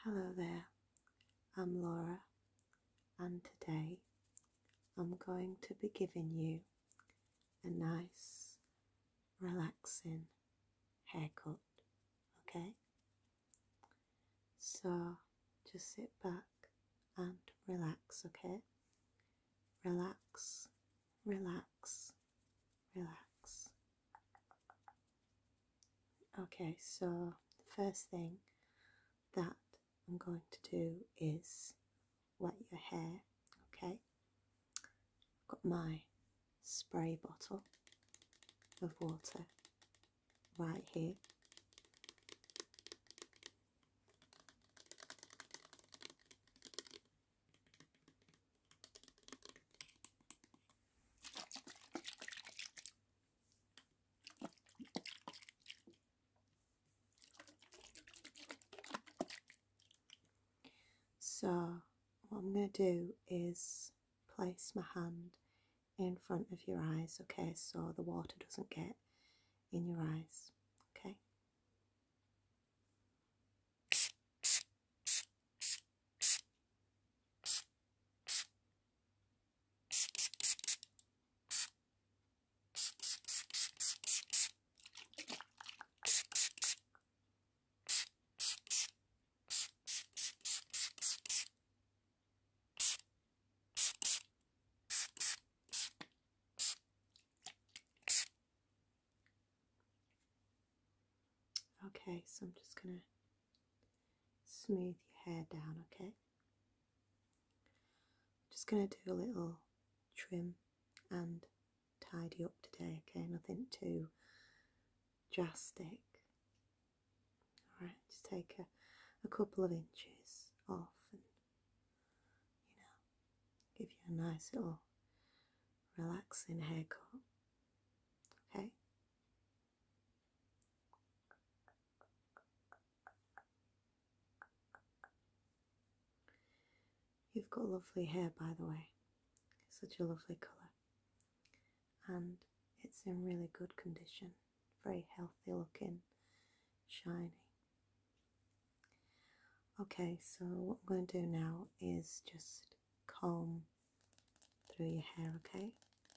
Hello there, I'm Laura, and today I'm going to be giving you a nice, relaxing haircut, okay? So just sit back and relax, okay? Relax, relax, relax. Okay, so the first thing that I'm going to do is wet your hair, okay? I've got my spray bottle of water right here. So what I'm going to do is place my hand in front of your eyes, okay, so the water doesn't get in your eyes, okay? Okay, so I'm just going to smooth your hair down, okay? Just going to do a little trim and tidy up today, okay? Nothing too drastic. Alright, just take a couple of inches off and, give you a nice little relaxing haircut, okay? You've got lovely hair, by the way. It's such a lovely colour, and it's in really good condition, very healthy looking, shiny. Okay, so what I'm going to do now is just comb through your hair, okay?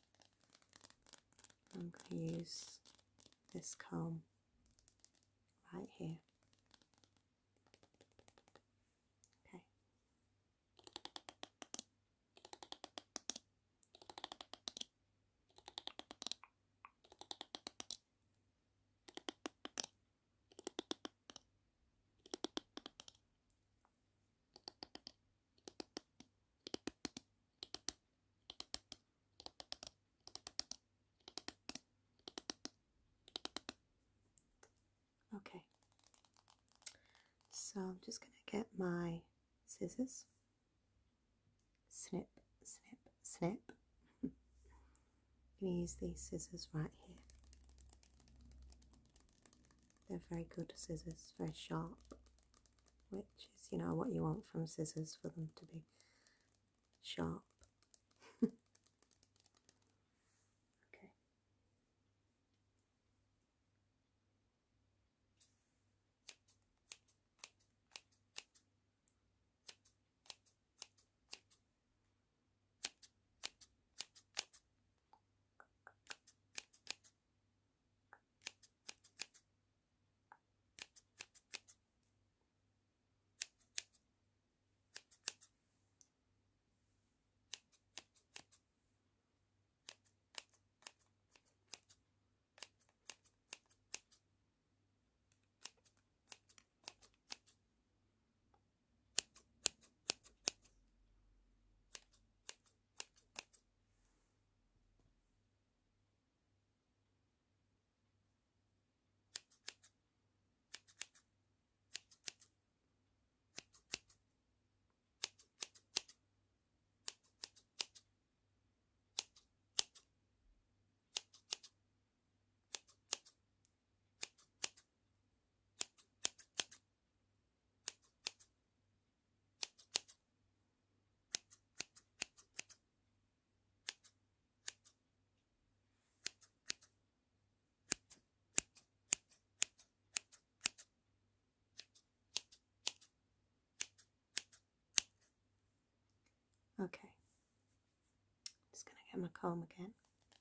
I'm going to use this comb right here. Okay. Okay, so I'm just going to get my scissors, snip, snip, snip. I'm going to use these scissors right here. They're very good scissors, very sharp, which is, what you want from scissors, for them to be sharp. Okay. Okay, just going to get my comb again.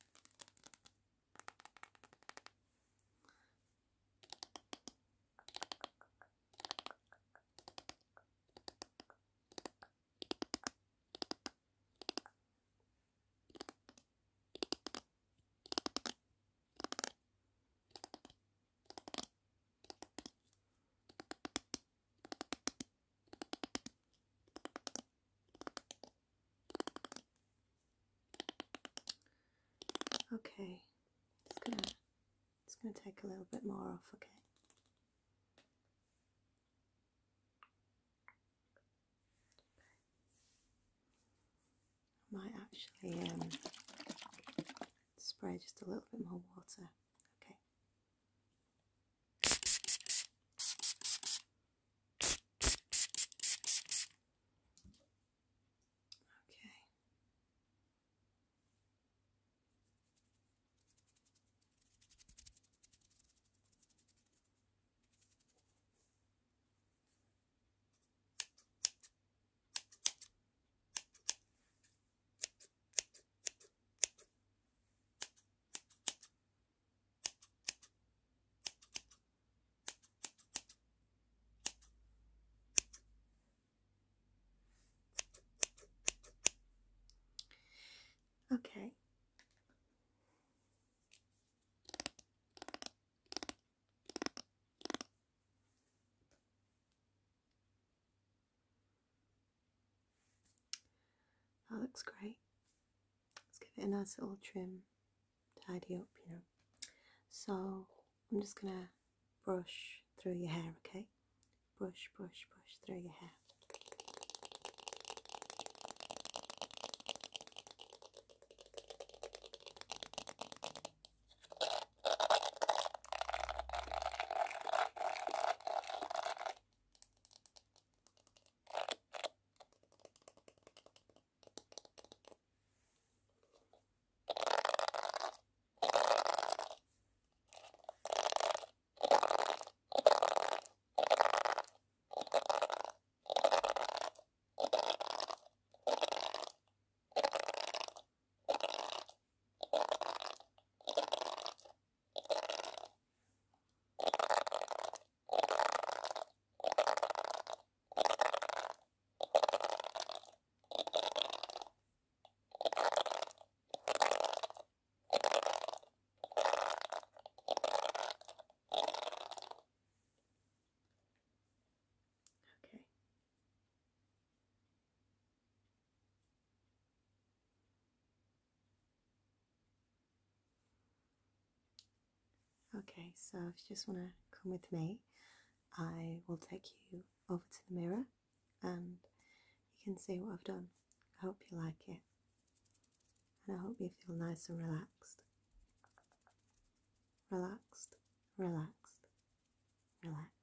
Okay, just gonna take a little bit more off, okay? I might actually spray just a little bit more water, okay? Okay. Okay. That looks great. Let's give it a nice little trim, tidy up, you know. So I'm just gonna brush through your hair, okay? Brush, brush, brush through your hair. Okay, so if you just want to come with me, I will take you over to the mirror and you can see what I've done. I hope you like it, and I hope you feel nice and relaxed. Relaxed, relaxed, relaxed.